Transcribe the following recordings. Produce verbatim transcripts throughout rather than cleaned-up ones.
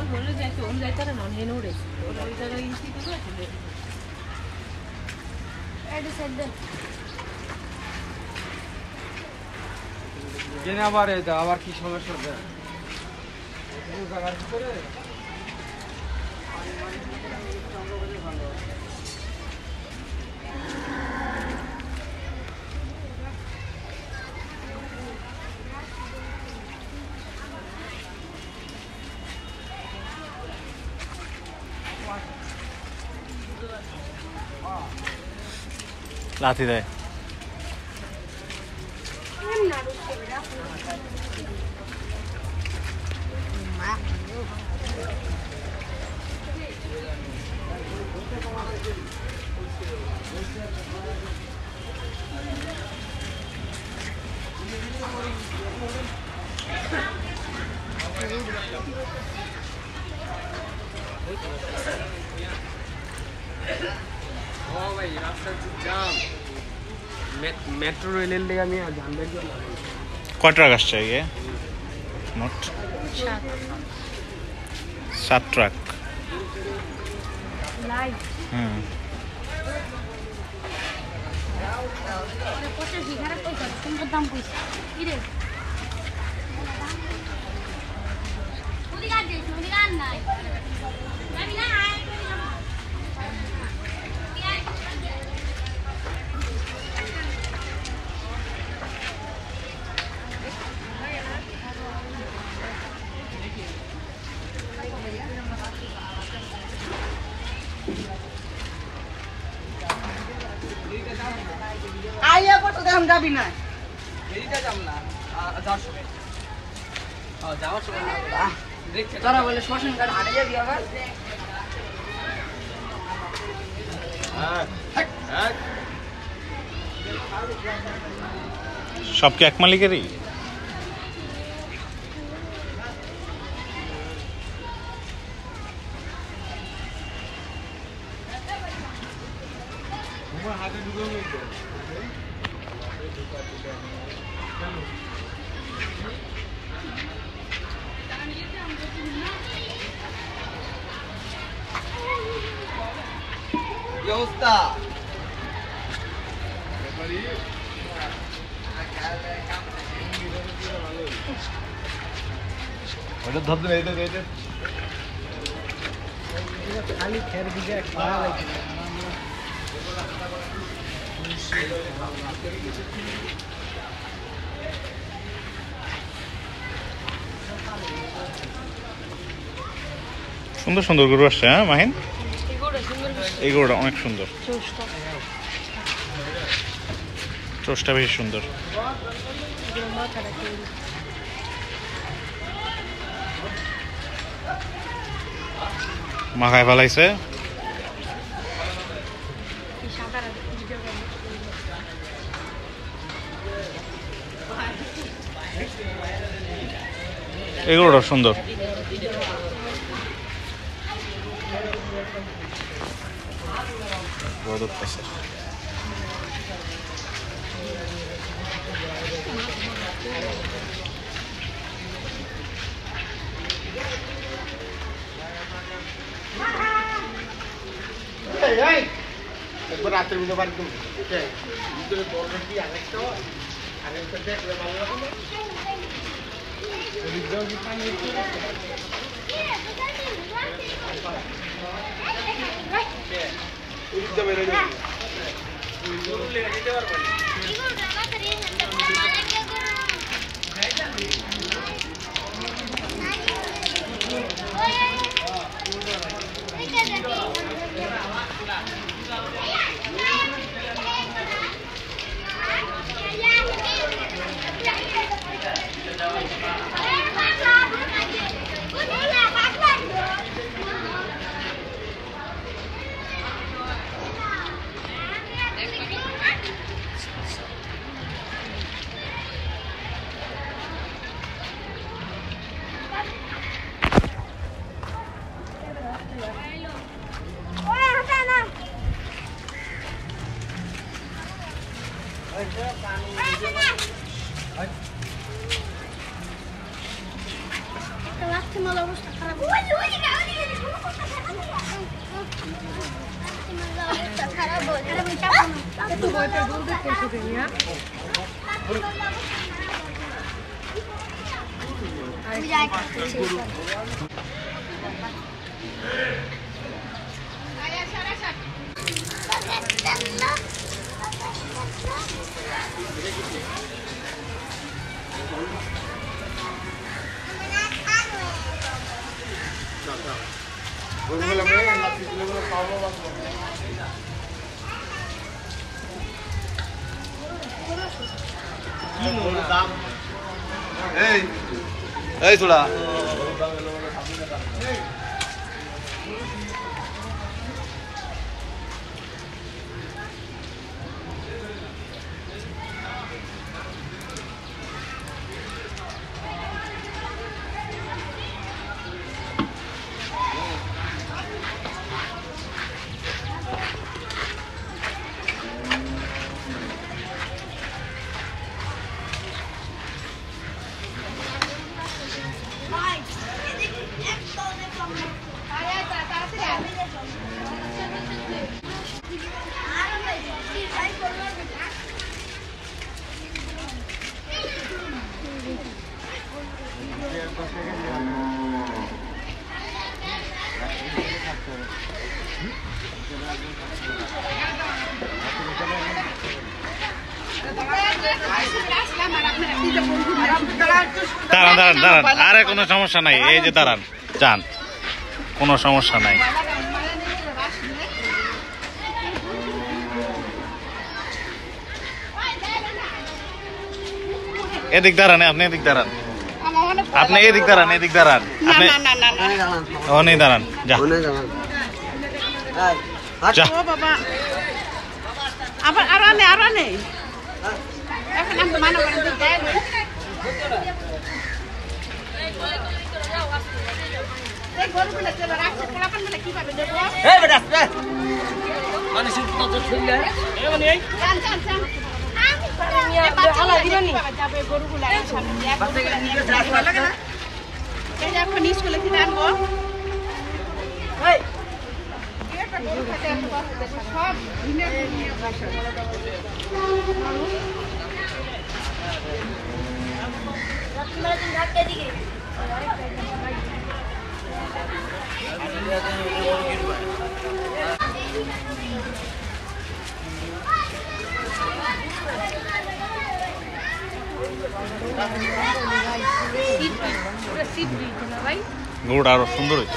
আবার এটা আবার কি সমস্যা হবে জায়গার ভিতরে লাথি দেয় মেট্রো রেলের লেগে আমি জানবেন কয় ট্রাক আসছে এগে মোট সাত ট্রাক হুম আইয়া কত দাম যাবি না এইটা যাম না যাওয়ার সময় হ্যাঁ যাওয়ার সময় দেখছে তোরা বলে শ্মশান ঘাট হাটে যাবি আবার সব কি এক মালিকেরই হাতে ঢুকে অবস্থা ওটা ধরতে এইটা এইটা খালি খের দিকে খাওয়া লাগে সুন্দর সুন্দর গরু আসছে হ্যাঁ মাহিন এই গরুটা অনেক সুন্দর চোষটা বেশি সুন্দর মাখায় ফেলাইছে এগুলোটা সুন্দর রোদ উঠতেছে একবার রাতের মধ্যে বাড়ি করবো ভিতরে বলবে কি আরেকটা আরেকটা দেখলে ভালো লাগবে রাত্রিমালা অবস্থা খারাপ খারাপ একটু বইটা দূর দেখতে দিই হ্যাঁ আমি যাই আয়া সারা সাত Gorur में लाती किलो में पावलो बात बोलो दाम ए ए थोड़ा দাঁড়ান দাঁড়ান দাঁড়ান আরে কোনো সমস্যা নাই এই যে দাঁড়ান যান কোনো সমস্যা নাই এদিক দাঁড়ান আপনি এদিক দাঁড়ান আপনি এদিক দাঁড়ান এদিক দাঁড়ান আপনি ওখানেই দাঁড়ান যা যা আবার আরো নেই আরো নেই এখন আমি মানা করেন যে দেয় এই গরুগুলো চলে রাখছে পোলাপান বলে কিভাবে দেবো এই বেটা আসবে মানে শুধু তো ছুইলে এই মানে এই চান চান চান আমি আলা দিবানি যাবে গরুগুলো আর সামনে দিয়ে বাচ্চাগুলো নিয়ে আসা লাগে না এই এখন স্কুলে থেকে আনবো এই একটা গরু খেতে আসবে সব দিনে নিয়ে আসা রাত্রিমালা তুমি ধাক্কা দিকে গুড় আরো সুন্দর হয়েছে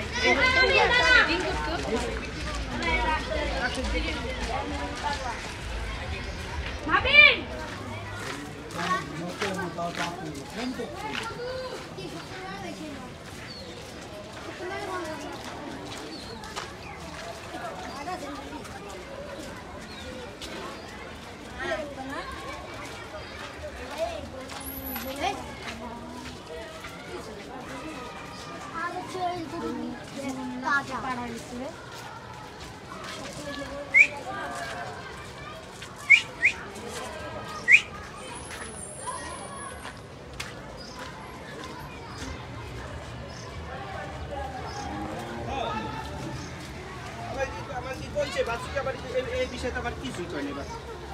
বাচ্চাকে আবার এই বিষয়টা আবার কিছুই করেনি বাস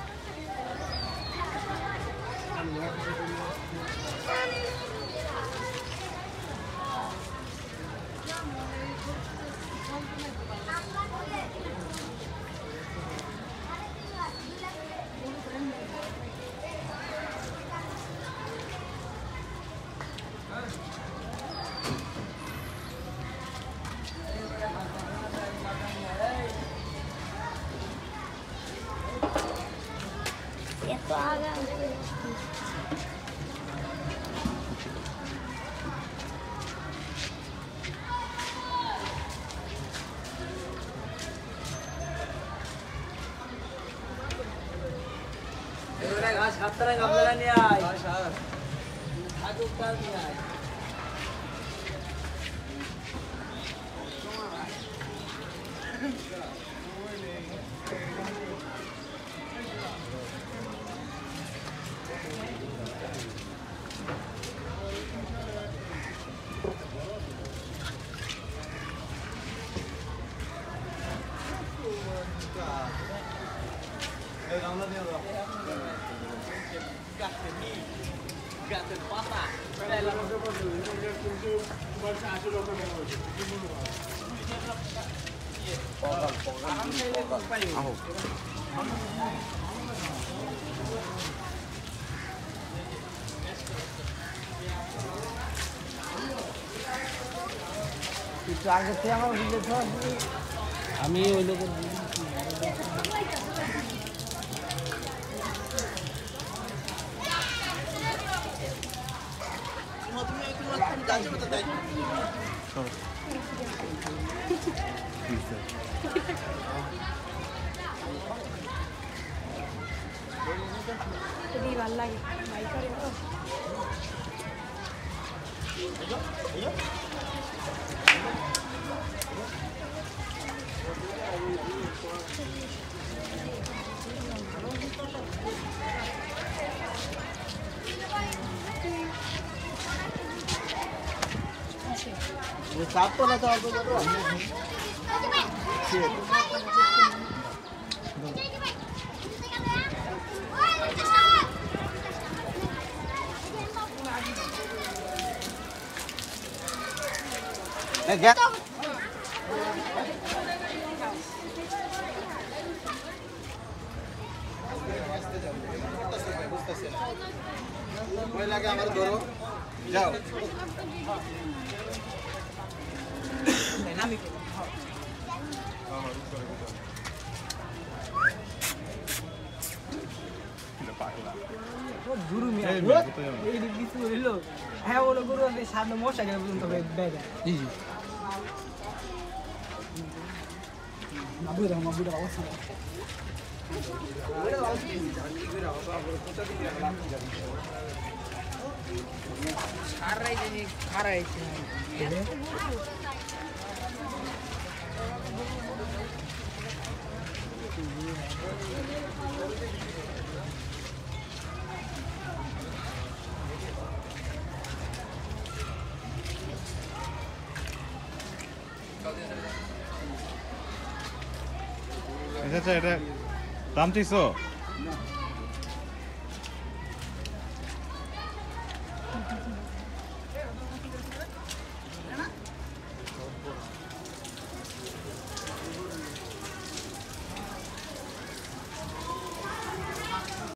সাতটায় গামলা নিয়ে আয় হাত উত্তাল নিয়ে আয় আগে থেকে আমার বুঝেছ আমি ওই লোকের ভালো লাগে বাইকারে চাপ তো না চাপ তো গ্যাস ভয় লাগে আমার ধরো যাও গুরু মিয়া এই কিছু হইল হ্যাঁ ওলো গুরু আছে সামনে মশা গেল পর্যন্ত বেদা জি জি মাবুরা মাবুরা অবস্থা সারাই জানি খারাই আচ্ছা এটা দাম চাইছো